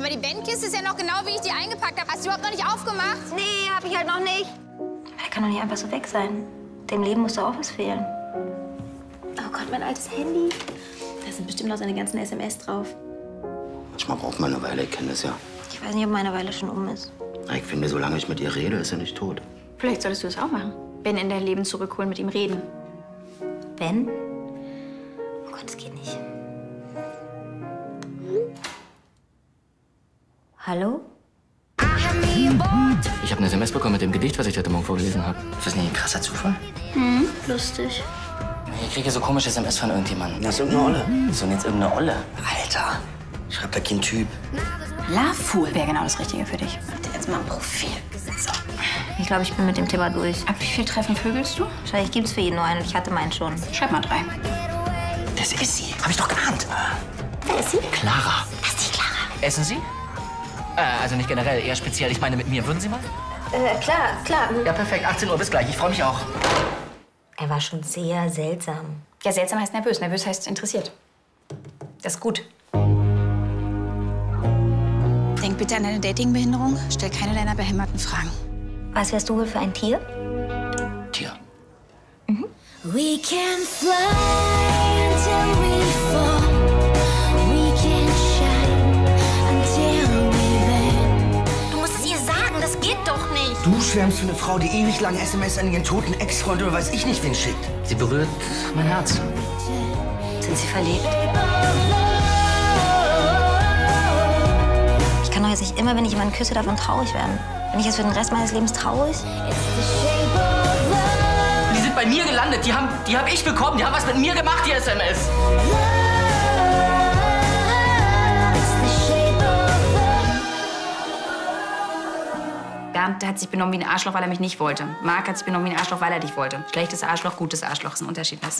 Aber die Bandkiste ist ja noch genau, wie ich die eingepackt habe. Hast du überhaupt noch nicht aufgemacht? Nee, hab ich halt noch nicht. Er kann doch nicht einfach so weg sein. Dem Leben muss doch auch was fehlen. Oh Gott, mein altes Handy. Da sind bestimmt noch seine ganzen SMS drauf. Manchmal braucht man eine Weile, ich kenne das ja. Ich weiß nicht, ob meine Weile schon um ist. Ich finde, solange ich mit ihr rede, ist er nicht tot. Vielleicht solltest du es auch machen. Ben in dein Leben zurückholen, mit ihm reden. Ben? Oh Gott, das geht nicht. Hallo? Ich habe eine SMS bekommen mit dem Gedicht, was ich heute Morgen vorgelesen habe. Ist das nicht ein krasser Zufall? Lustig. Ich kriege so komische SMS von irgendjemandem. Das ist irgendeine Olle. So und jetzt irgendeine Olle. Alter, schreibt da kein Typ. Love Fool wäre genau das Richtige für dich. Mach dir jetzt mal ein Profil. So. Ich glaube, ich bin mit dem Thema durch. Ab wie viel Treffen vögelst du? Wahrscheinlich gibt's für jeden nur einen und ich hatte meinen schon. Schreib mal 3. Das ist sie. Hab ich doch geahnt. Wer ist sie? Clara. Das ist die Clara. Essen Sie? Also nicht generell, eher speziell. Ich meine mit mir. Würden Sie mal? Klar. Ja, perfekt. 18 Uhr, bis gleich. Ich freue mich auch. Er war schon sehr seltsam. Ja, seltsam heißt nervös. Nervös heißt interessiert. Das ist gut. Denk bitte an deine Datingbehinderung. Stell keine deiner behämmerten Fragen. Was wärst du wohl für ein Tier? Tier. We can fly until we fall. We can shine until we burn. Du musst es ihr sagen, das geht doch nicht. Du schwärmst für eine Frau, die ewig lange SMS an ihren toten Ex-Freund oder weiß ich nicht wen schickt. Sie berührt mein Herz. Sind sie verliebt? Ich kann doch jetzt nicht immer, wenn ich jemanden küsse, davon traurig werden. Bin ich jetzt für den Rest meines Lebens traurig? Die sind bei mir gelandet. Die hab ich bekommen. Die haben was mit mir gemacht, die SMS. Bernd hat sich benommen wie ein Arschloch, weil er mich nicht wollte. Marc hat sich benommen wie ein Arschloch, weil er dich wollte. Schlechtes Arschloch, gutes Arschloch ist ein Unterschied, weißt du?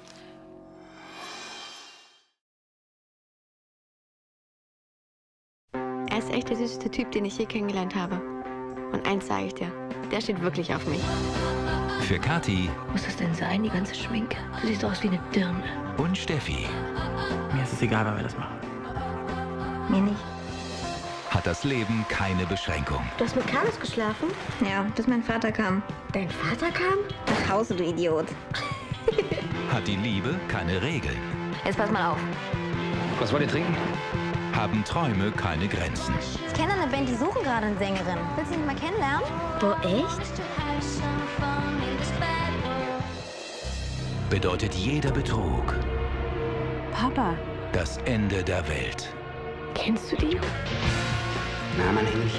Er ist echt der süßeste Typ, den ich je kennengelernt habe. Und eins sage ich dir, der steht wirklich auf mich. Für Kathi Muss das denn sein, die ganze Schminke? Du siehst aus wie eine Dirne. und Steffi Mir ist es egal, wenn wir das machen. Mir nicht. hat das Leben keine Beschränkung. Du hast mit Carlos geschlafen? Ja, bis mein Vater kam. Dein Vater kam? Nach Hause, du Idiot. Hat die Liebe keine Regeln. Jetzt pass mal auf. Was wollt ihr trinken? Haben Träume keine Grenzen. Ich kenne eine Band, die suchen gerade eine Sängerin. Willst du sie nicht mal kennenlernen? Boah, echt? Bedeutet jeder Betrug Papa, das Ende der Welt. kennst du die? Na, mein Engel.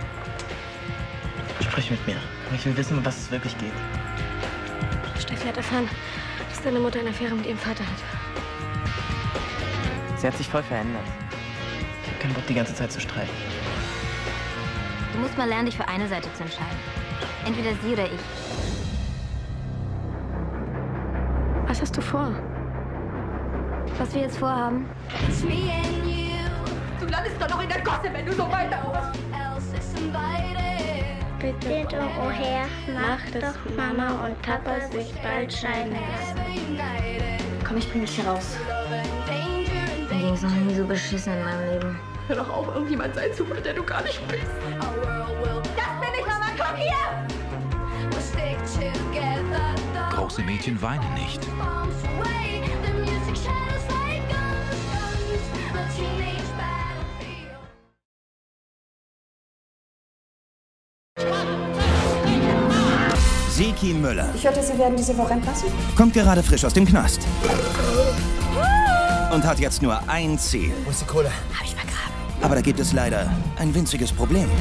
Sprich mit mir. Ich will wissen, um was es wirklich geht. Steffi hat erfahren, dass deine Mutter eine Affäre mit ihrem Vater hat. Sie hat sich voll verändert. Ich habe keinen Bock, die ganze Zeit zu streiten. Du musst mal lernen, dich für eine Seite zu entscheiden. Entweder sie oder ich. Was hast du vor? Was wir jetzt vorhaben? Du landest doch noch in der Gosse, wenn du so weitermachst. Bitte doch, oh Herr, mach doch Mama und Papa sich bald scheiden lassen. Komm, ich bring dich hier raus. Mir ging's noch nie so beschissen in meinem Leben. Hör doch auf, irgendjemand sein zu wollen, der du gar nicht bist. Das bin ich, Mama, komm hier! Große Mädchen weinen nicht. Sekin Müller Ich hörte, Sie werden diese Woche entlassen. kommt gerade frisch aus dem Knast. Und hat jetzt nur ein Ziel. Wo ist die Kohle? Hab ich vergraben. Aber da gibt es leider ein winziges Problem.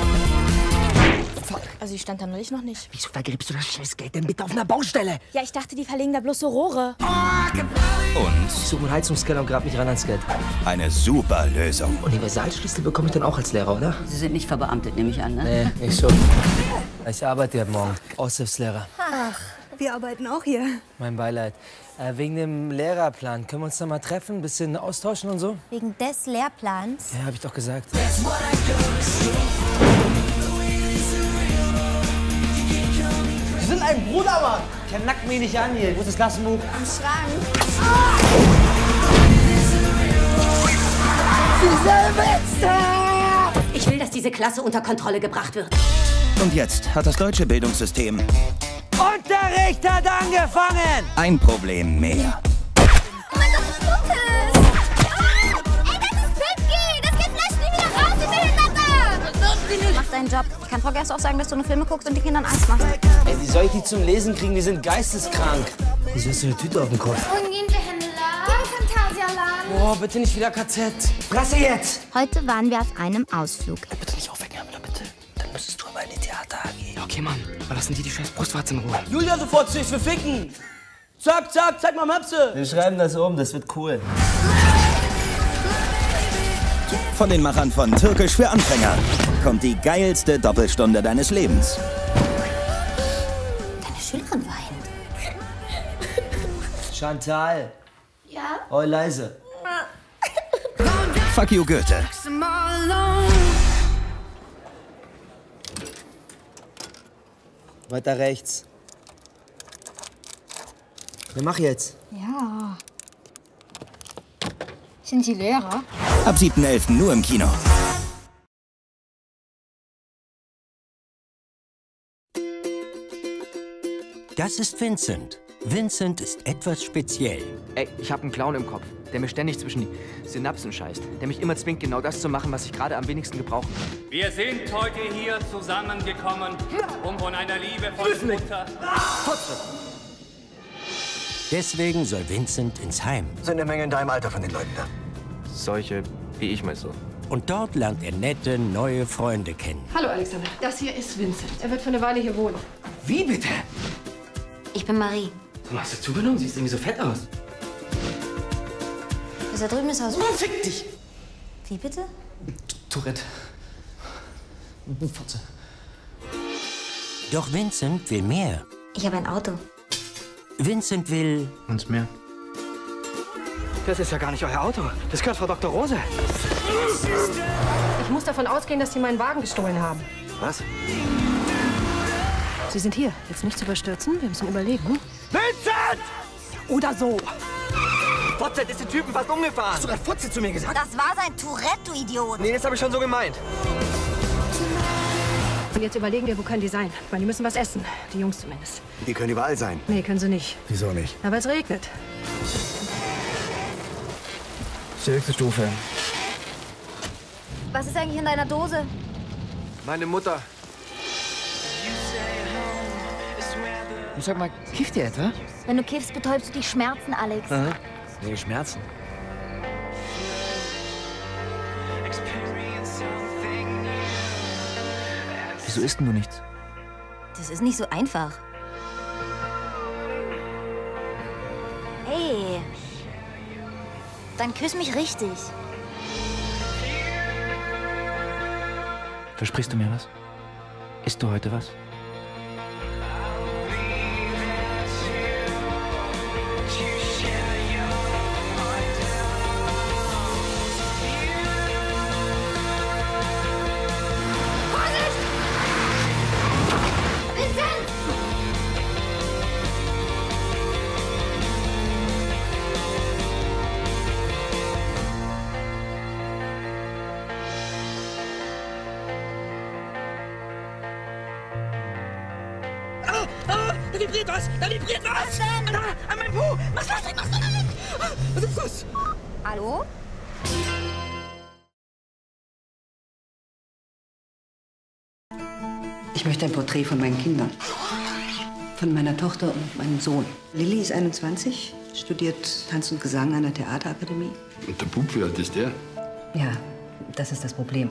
Also ich stand da neulich noch nicht. Wieso vergräbst du das Scheißgeld denn bitte auf einer Baustelle? Ja, ich dachte, die verlegen da bloß so Rohre. Und Ich suche einen Heizungskeller und grab mich ran ans Geld. eine super Lösung. Universalschlüssel bekomme ich dann auch als Lehrer, oder? Sie sind nicht verbeamtet, nehme ich an, ne? Nee, nicht so. Ich arbeite ja morgen. Aushilfslehrer. Wir arbeiten auch hier. Mein Beileid. Wegen dem Lehrerplan. Können wir uns da mal treffen, ein bisschen austauschen und so? Wegen des Lehrplans? Ja, hab ich doch gesagt. Sie sind ein Bruder, Mann! Der nackt mich nicht an hier. Wo ist das Klassenbuch? Am Schrank. Dieselbe Zeit! dass diese Klasse unter Kontrolle gebracht wird. Und jetzt hat das deutsche Bildungssystem Unterricht hat angefangen! ein Problem mehr. Oh mein Gott, was Gutes! Ey, das ist Pipki! Das geht vielleicht nie wieder raus, die Behinderte! Mach deinen Job. Ich kann Frau Gerst auch sagen, dass du nur Filme guckst und die Kindern Angst machst. Ey, wie soll ich die zum Lesen kriegen? Die sind geisteskrank. Wieso hast du eine Tüte auf dem Kopf? Und gehen wir Händler. Gehen wir Phantasialand. Boah, bitte nicht wieder KZ. Presse jetzt! Heute waren wir auf einem Ausflug. Bitte nicht aufwecken, Herr bitte. Dann müsstest du aber in die Theater AG. Ja, okay, Mann. Aber lassen die scheiß Brustwarze in Ruhe. Julia, sofort zu, ich will ficken. Zack, zack, zeig mal Möpse. Wir schreiben das um, das wird cool. Von den Machern von Türkisch für Anfänger kommt die geilste Doppelstunde deines Lebens. Deine Schülerin weint. Chantal. Ja? Oh, leise. Fuck you, Goethe. Weiter rechts. Ja, mach jetzt. Ja. Sind Sie Lehrer? Ab 7.11. nur im Kino. Das ist Vincent. Vincent ist etwas speziell. Ey, ich hab einen Clown im Kopf, der mir ständig zwischen die Synapsen scheißt. Der mich immer zwingt, genau das zu machen, was ich gerade am wenigsten gebrauchen kann. Wir sind heute hier zusammengekommen, um von einer liebevollen Mutter... Deswegen soll Vincent ins Heim. Sind eine Menge in deinem Alter von den Leuten da. Solche wie ich mal so. Und dort lernt er nette, neue Freunde kennen. Hallo, Alexander. Das hier ist Vincent. Er wird für eine Weile hier wohnen. Wie bitte? Ich bin Marie. Du hast du zugenommen? Siehst irgendwie so fett aus. Das da drüben ist Haus. Oh, fick dich! Wie bitte? Tourette. Fotze. Doch Vincent will mehr. Ich habe ein Auto. Vincent will... Und mehr? Das ist ja gar nicht euer Auto. Das gehört Frau Dr. Rose. Ich muss davon ausgehen, dass Sie meinen Wagen gestohlen haben. Was? Sie sind hier. Jetzt nicht zu überstürzen. Wir müssen überlegen. Vincent! Oder so. Fotze ist den Typen fast umgefahren. Hast du gerade Fotze zu mir gesagt? Das war sein Tourette, du Idiot. Nee, das habe ich schon so gemeint. Und jetzt überlegen wir, wo können die sein? Ich meine, die müssen was essen. Die Jungs zumindest. Die können überall sein. Nee, können sie nicht. Wieso nicht? Na, weil es regnet. Das ist die höchste Stufe. Was ist eigentlich in deiner Dose? Meine Mutter. Ich sag mal, kifft ihr etwa? Wenn du kiffst, betäubst du die Schmerzen, Alex. Aha. Nee, Schmerzen. Wieso isst denn du nichts? Das ist nicht so einfach. Hey. Dann küss mich richtig. Versprichst du mir was? Isst du heute was? Da vibriert was! Da vibriert was! Was denn? An meinem Po! Mach's weg! Mach's weg! Was ist das? Hallo? Ich möchte ein Porträt von meinen Kindern. Von meiner Tochter und meinem Sohn. Lilly ist 21, studiert Tanz und Gesang an der Theaterakademie. Und der Bub, wie alt ist der? Ja, das ist das Problem.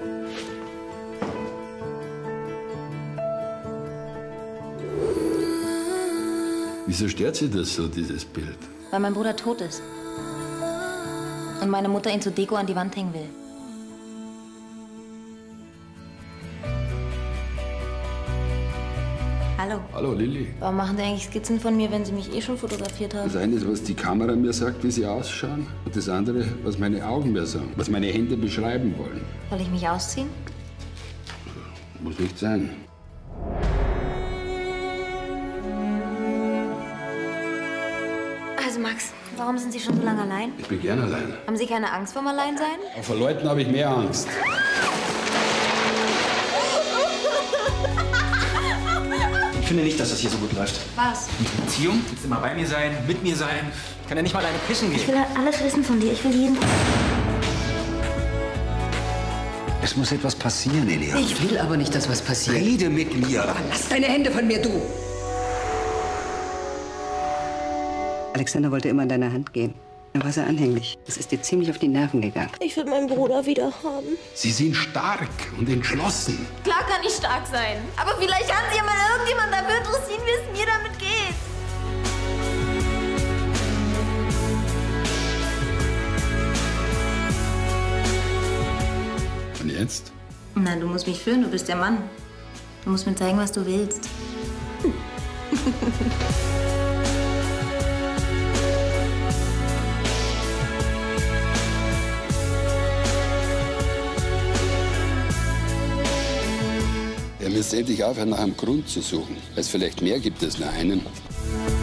Wieso stört Sie das so, dieses Bild? Weil mein Bruder tot ist. Und meine Mutter ihn zur Deko an die Wand hängen will. Hallo. Hallo, Lilly. Warum machen Sie eigentlich Skizzen von mir, wenn Sie mich eh schon fotografiert haben? Das eine ist, was die Kamera mir sagt, wie sie ausschauen. Und das andere, was meine Augen mir sagen. Was meine Hände beschreiben wollen. Soll ich mich ausziehen? Muss nicht sein. Also Max, warum sind Sie schon so lange allein? Ich bin gern allein. Haben Sie keine Angst vorm Alleinsein? Vor Leuten habe ich mehr Angst. Ich finde nicht, dass das hier so gut läuft. Was? Unsere Beziehung? Willst du immer bei mir sein, mit mir sein? Ich kann ja nicht mal eine pissen gehen. Ich will alles wissen von dir. Ich will jeden... Es muss etwas passieren, Elia. Ich will aber nicht, dass was passiert. Rede mit mir. Lass deine Hände von mir, du! Alexander wollte immer an deiner Hand gehen. Da war sehr anhänglich. Das ist dir ziemlich auf die Nerven gegangen. Ich will meinen Bruder wieder haben. Sie sind stark und entschlossen. Klar kann ich stark sein. Aber vielleicht haben Sie ja mal irgendjemand dafür interessiert, wie es mir damit geht. Und jetzt? Na, du musst mich führen. Du bist der Mann. Du musst mir zeigen, was du willst. Ihr müsst endlich aufhören, nach einem Grund zu suchen. Weil es vielleicht mehr gibt als nur einen.